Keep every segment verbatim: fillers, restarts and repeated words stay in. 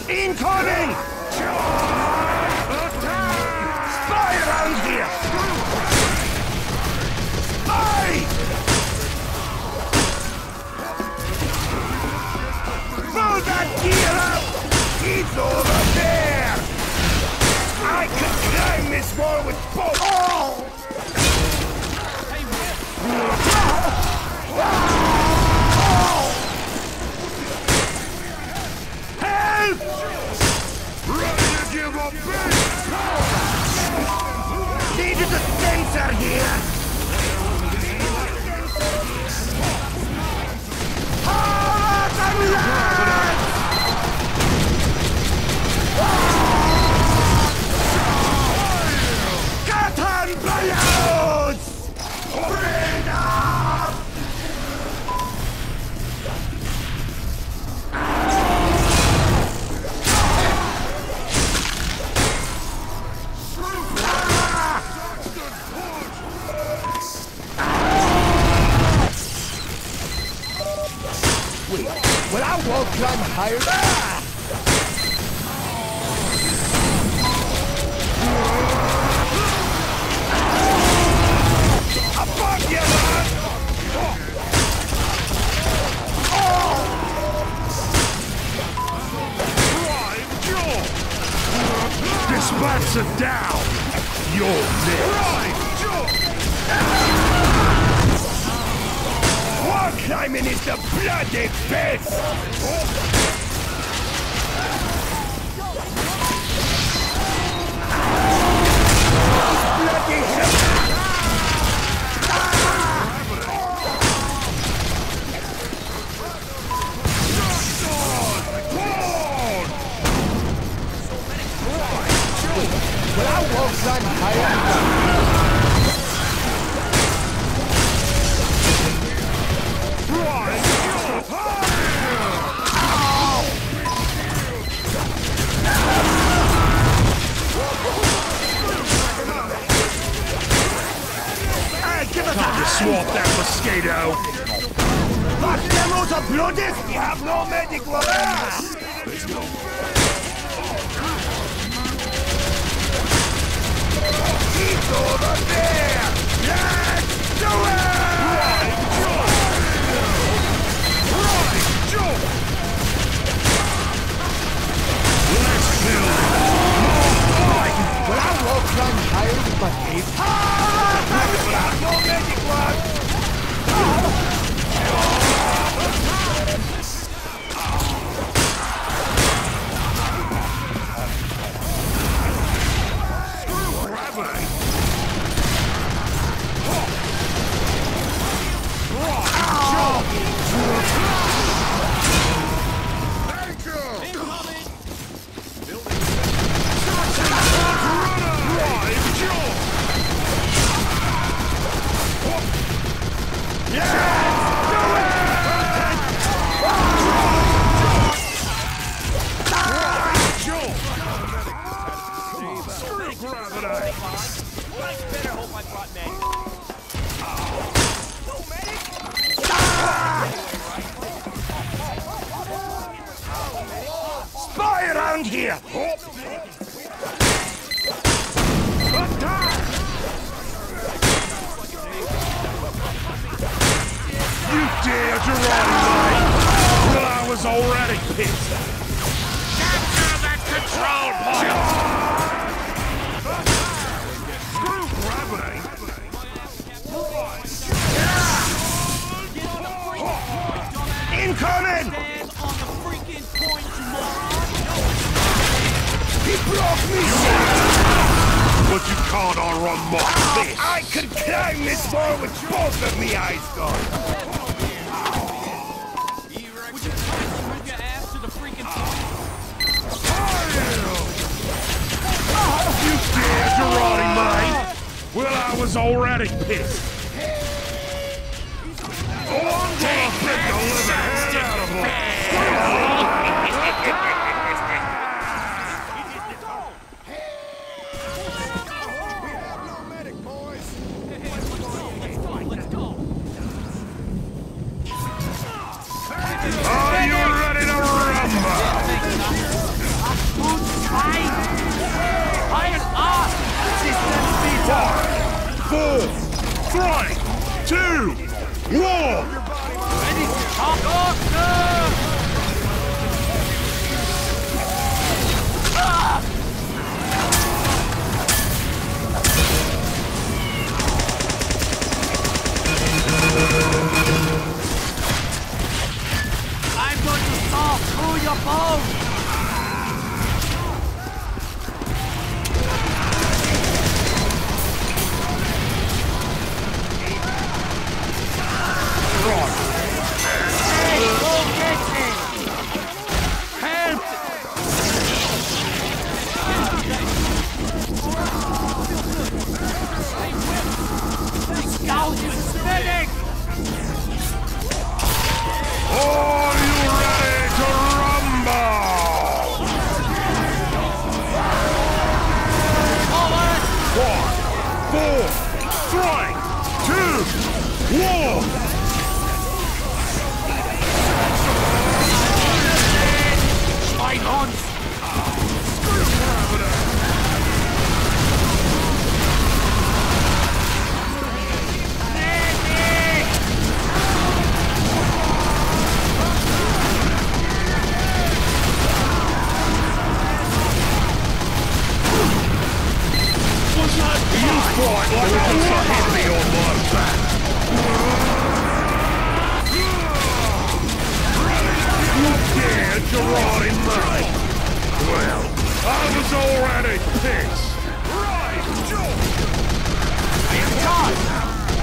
Incoming! Spy around here! Spy! Pull that gear up! He's over there! I can climb this wall with both! Oh! Help! Ready to give up base! Needed a sensor here! Hard and light! Cut and balloons! Bring up! Wait, will our wall climb higher? Ah! Above you, man! Oh! Dispatch it down! You're next! Wall climbing is the bloody best! Bloody hell! Will our wall climb higher? Time to swap that mosquito! But demos are blooded! We have no medical awareness! Let's go! He's over there! Let's do it! Right, Joe! Right, Joe! Let's kill him! More fight! Will our wall climb higher with my ape? No magic one! Screw gravity! Thank you! Drive, Joe! Spy around here! You dare to run away? Well, I was already pissed. Capture that control point! Screw gravity! Incoming! He broke me! But you can't outrun my fist! I can climb this wall with both of me eyes gone! You dare to rotty, mate? Well, I was already pissed. Take that, Saxton Are you ready to rumble? Fine! Iron arm! Systems Five, four, three, two, one! ready to talk! Doctor! Ah! I'm going to saw through your bones! Hey, go get him! Help! The scout is spinning! Are you ready to rumble? Forward! Five, four, three, two, one! Schweinhund! You fight like a heavy on my back! You dare to ride in me? Well, I was already pissed! Right, Joe! Charge!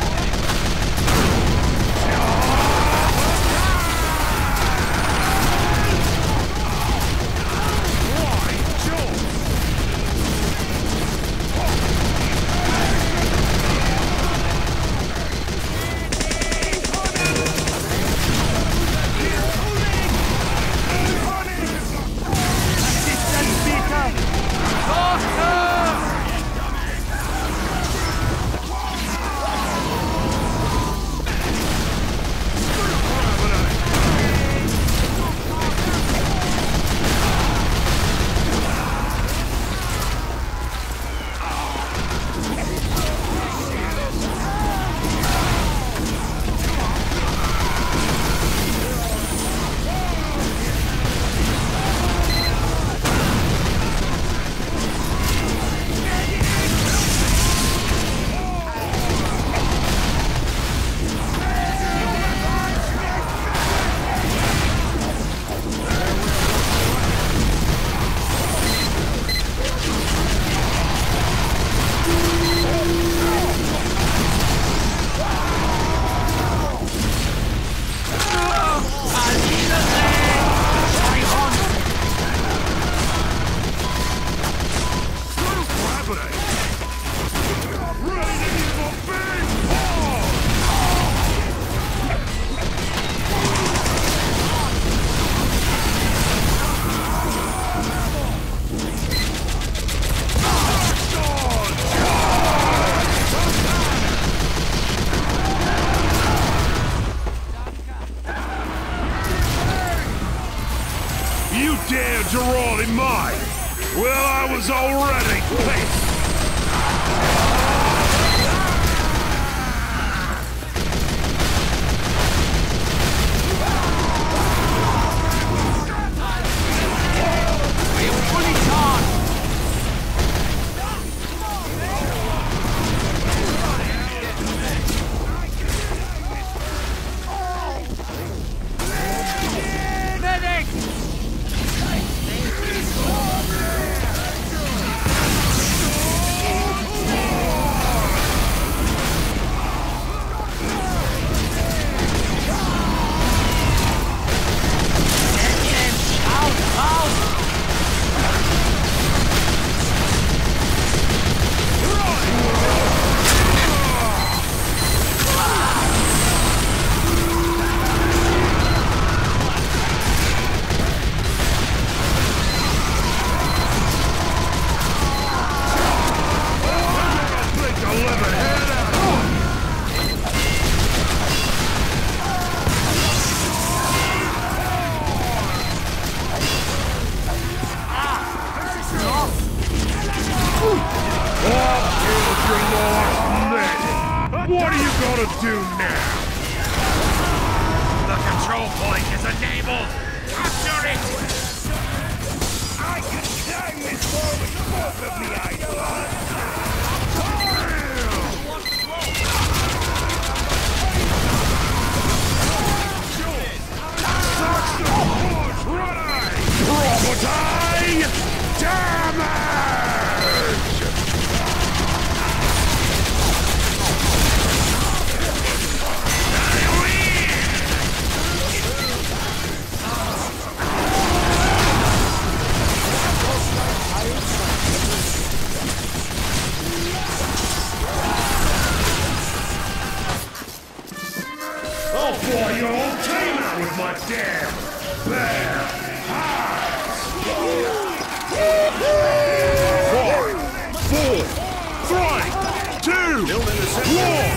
You dared to ride in mine? Well, I was already pissed! Medic! do now? The control point is enabled! Capture it! I can climb this wall with both of me eyes closed! Property damage! I'll fly your whole team out with my damn bear eyes! Five, four, three, two, one!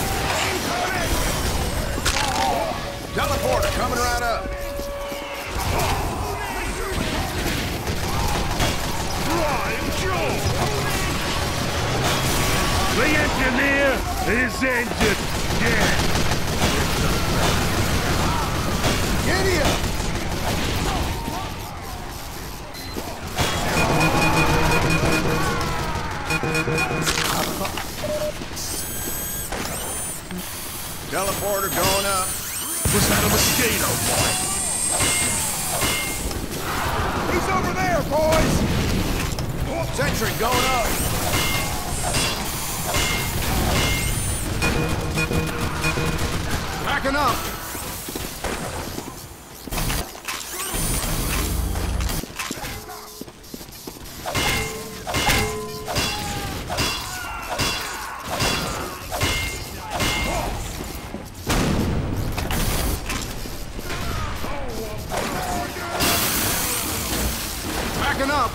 Teleporter coming right up. Prime Joe! The engineer is ended dead! Giddy up! Teleporter going up. Was that a mosquito bite? He's over there, boys! Sentry going up. Backing up. Backing up.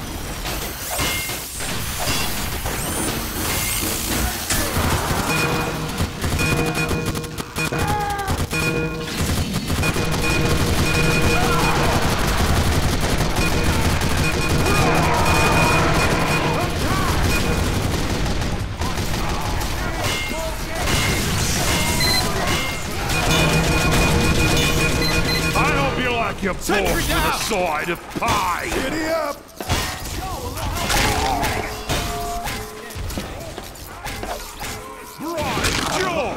Your balls to the side of pie! Giddy up! Right, Joe!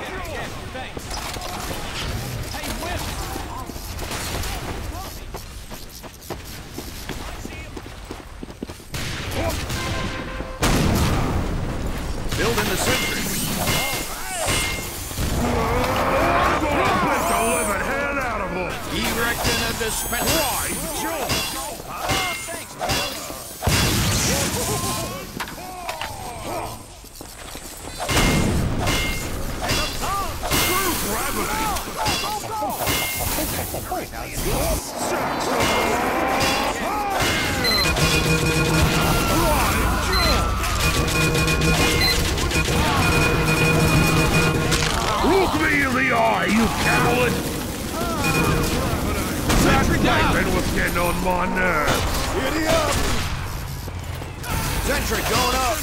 Building the sentry. I'm gonna beat the living hell out of them! Erecting a dispenser. Right, Joe! Screw gravity! Look me in the eye, you coward! That piping was getting on my nerves! Giddy up! Sentry going up.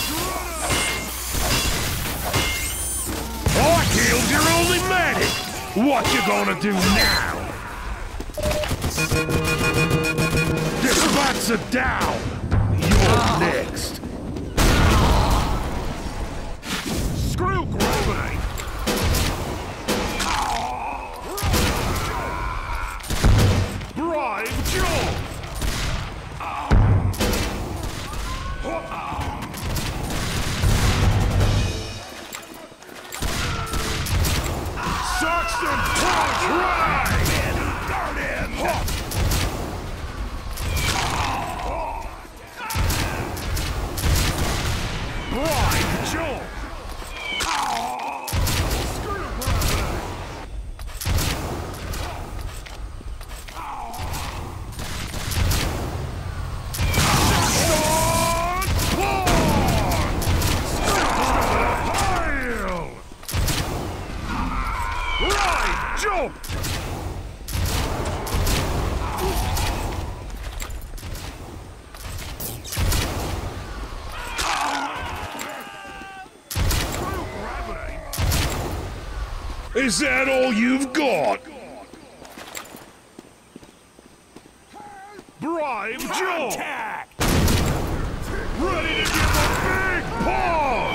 I killed your only medic! What you gonna do now? Dispatcher down! You're next! Screw gravity! Brian Joe! Saxton Hale! Darn it! Brian Joe! Is that all you've got? Bribe Joe! Attack! Ready to give a big paw!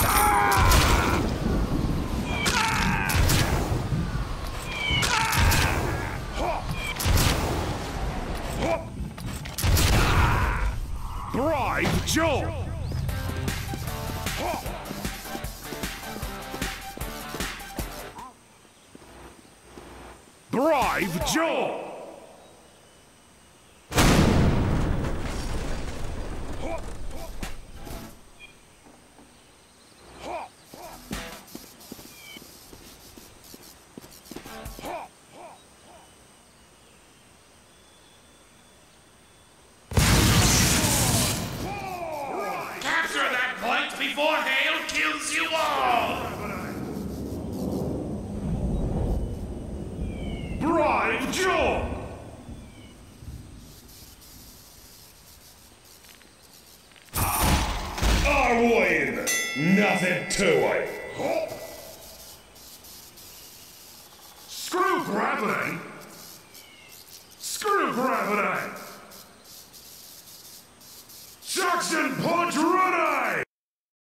Bribe Joe! Bribe Joe! Capture that point before Hale kills you all! Bribe Joe! I win! Nothing to it! Screw gravity! Screw gravity! Saxton Punch ready!